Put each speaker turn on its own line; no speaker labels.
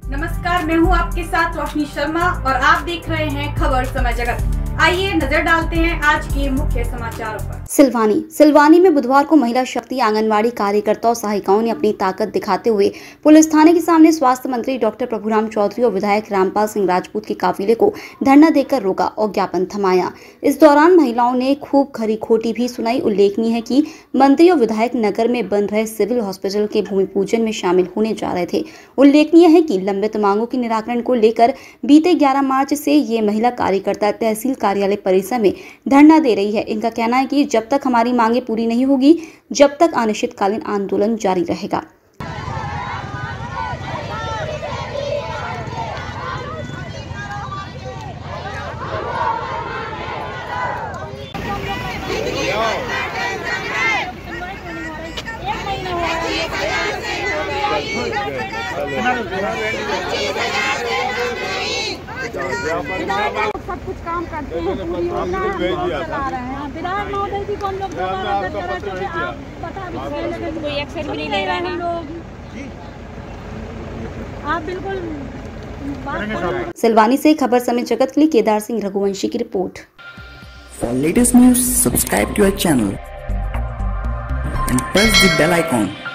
नमस्कार, मैं हूं आपके साथ रोशनी शर्मा और आप देख रहे हैं खबर समय जगत। आइए नजर डालते हैं आज के मुख्य समाचारों पर। सिलवानी में बुधवार को महिला शक्ति आंगनवाड़ी कार्यकर्ता और सहायिकाओं ने अपनी ताकत दिखाते हुए पुलिस थाने के सामने स्वास्थ्य मंत्री डॉक्टर प्रभुराम चौधरी और विधायक रामपाल सिंह राजपूत के काफिले को धरना देकर रोका और ज्ञापन थमाया। इस दौरान महिलाओं ने खूब खरी खोटी भी सुनाई। उल्लेखनीय है कि मंत्री और विधायक नगर में बन रहे सिविल हॉस्पिटल के भूमि पूजन में शामिल होने जा रहे थे। उल्लेखनीय है कि लंबित मांगों के निराकरण को लेकर बीते 11 मार्च से ये महिला कार्यकर्ता तहसील कार्यालय परिसर में धरना दे रही है। इनका कहना है कि जब तक हमारी मांगे पूरी नहीं होगी, जब तक अनिश्चितकालीन आंदोलन जारी रहेगा।
सब कुछ काम करते हैं, चला रहे हैं। विधायक महोदय जी को हम लोग कोई एक्शन भी नहीं ले रहे हैं लोग। आप बिल्कुल।
सिलवानी से खबर समय जगत के लिए केदार सिंह रघुवंशी की report.
For latest news, subscribe to our channel and press the bell icon.